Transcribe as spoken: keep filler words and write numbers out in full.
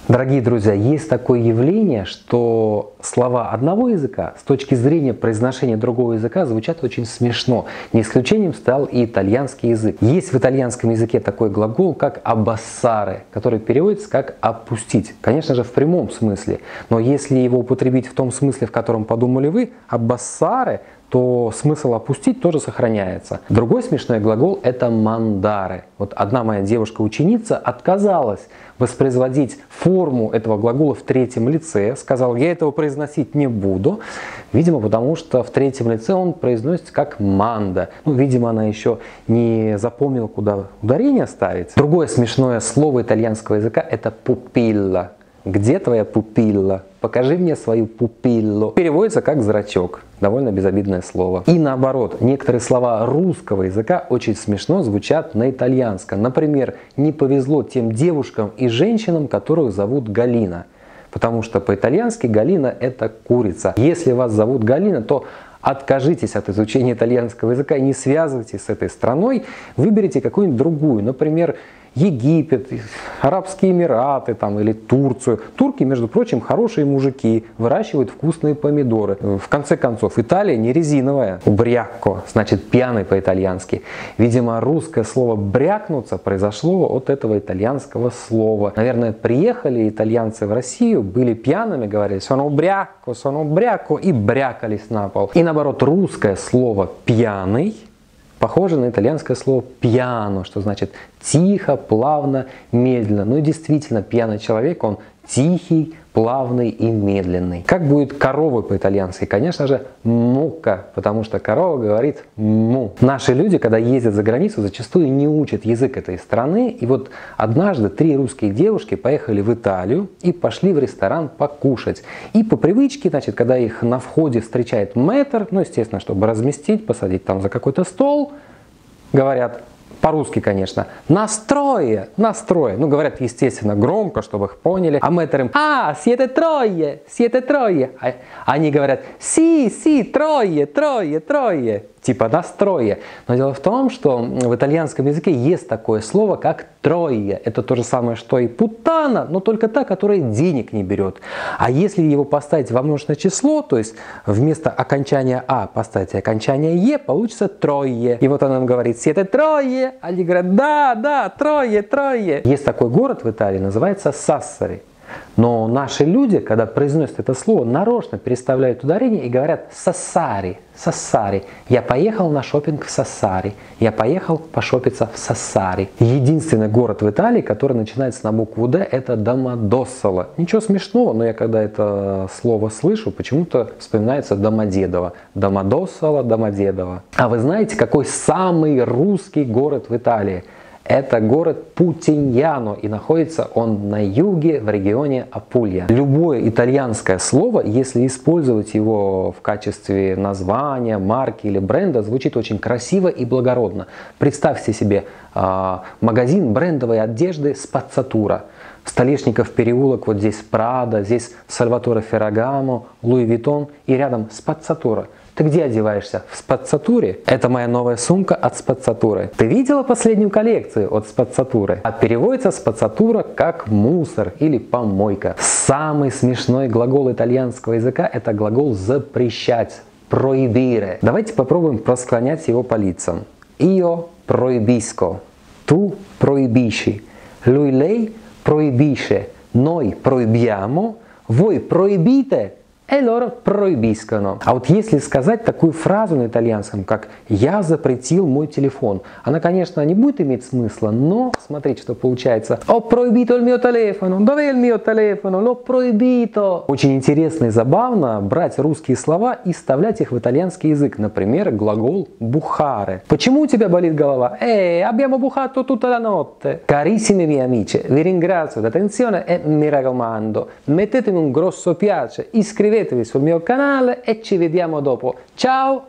Дорогие друзья, есть такое явление, что слова одного языка с точки зрения произношения другого языка звучат очень смешно. Не исключением стал и итальянский язык. Есть в итальянском языке такой глагол, как «аббассаре», который переводится как «опустить». Конечно же, в прямом смысле. Но если его употребить в том смысле, в котором подумали вы, «аббассаре», то смысл «опустить» тоже сохраняется. Другой смешной глагол – это «мандаре». Вот одна моя девушка-ученица отказалась воспроизводить форму этого глагола в третьем лице. Сказала, я этого произносить не буду. Видимо, потому что в третьем лице он произносится как «манда». Ну, видимо, она еще не запомнила, куда ударение ставить. Другое смешное слово итальянского языка – это «пупилла». Где твоя пупилла? Покажи мне свою пупиллу. Переводится как зрачок. Довольно безобидное слово. И наоборот, некоторые слова русского языка очень смешно звучат на итальянском. Например, не повезло тем девушкам и женщинам, которых зовут Галина. Потому что по-итальянски Галина – это курица. Если вас зовут Галина, то откажитесь от изучения итальянского языка и не связывайтесь с этой страной. Выберите какую-нибудь другую. Например, Египет, Арабские Эмираты там, или Турцию. Турки, между прочим, хорошие мужики, выращивают вкусные помидоры. В конце концов, Италия не резиновая. Брякко значит пьяный по-итальянски. Видимо, русское слово брякнуться произошло от этого итальянского слова. Наверное, приехали итальянцы в Россию, были пьяными, говорили «sono ubriaco, sono ubriaco» и брякались на пол. И наоборот, русское слово «пьяный» похоже на итальянское слово «пьяно», что значит тихо, плавно, медленно. Ну и действительно, пьяный человек, он тихий, плавный и медленный. Как будет корова по-итальянски? Конечно же, мука, потому что корова говорит му. Наши люди, когда ездят за границу, зачастую не учат язык этой страны. И вот однажды три русские девушки поехали в Италию и пошли в ресторан покушать. И по привычке, значит, когда их на входе встречает мэтр, ну, естественно, чтобы разместить, посадить там за какой-то стол, говорят, по-русски, конечно, «настрое», «настрое». Ну, говорят, естественно, громко, чтобы их поняли. А мэтр им «А, siete трое, siete трое». А они говорят «Си, си, трое, трое, трое». Типа «настрое». Но дело в том, что в итальянском языке есть такое слово, как «трое». Это то же самое, что и «путана», но только та, которая денег не берет. А если его поставить во множественное число, то есть вместо окончания «а» поставить окончание «е», получится «трое». И вот он им говорит «siete трое». Они говорят «да, да, трое, трое». Есть такой город в Италии, называется Сассари. Но наши люди, когда произносят это слово, нарочно переставляют ударение и говорят «Сассари», «Сассари». Я поехал на шопинг в Сассари. Я поехал пошопиться в Сассари. Единственный город в Италии, который начинается на букву «Д», это Домодоссола. Ничего смешного, но я когда это слово слышу, почему-то вспоминается Домодедово. Домодоссола, Домодедово. А вы знаете, какой самый русский город в Италии? Это город Путиньяно, и находится он на юге, в регионе Апулья. Любое итальянское слово, если использовать его в качестве названия, марки или бренда, звучит очень красиво и благородно. Представьте себе э, магазин брендовой одежды «Спаццатура». Столешников переулок, вот здесь Прада, здесь Сальваторе Феррагамо, Луи Виттон и рядом Спаццатура. Ты где одеваешься? В Спаццатуре? Это моя новая сумка от Спаццатуры. Ты видела последнюю коллекцию от Спаццатуры? А переводится Спаццатура как мусор или помойка. Самый смешной глагол итальянского языка – это глагол «запрещать», «proibire». Давайте попробуем просклонять его по лицам. Io proibisco, tu proibisci, lui, lei proibisce, noi proibiamo, voi proibite, e loro proibiscono. А вот если сказать такую фразу на итальянском, как «я запретил мой телефон», она, конечно, не будет иметь смысла, но смотрите, что получается. «Ho proibito il mio telefono». «Dov'è il mio telefono?» «L'ho proibito». Очень интересно и забавно брать русские слова и вставлять их в итальянский язык. Например, глагол «бухare». Почему у тебя болит голова? «Eh, abbiamo bucato tutta la notte». Carissimi miei amici, vi ringrazio dell'attenzione e mi raccomando, mettetemi un grosso piace, iscrivetevi sul mio canale e ci vediamo dopo. Ciao!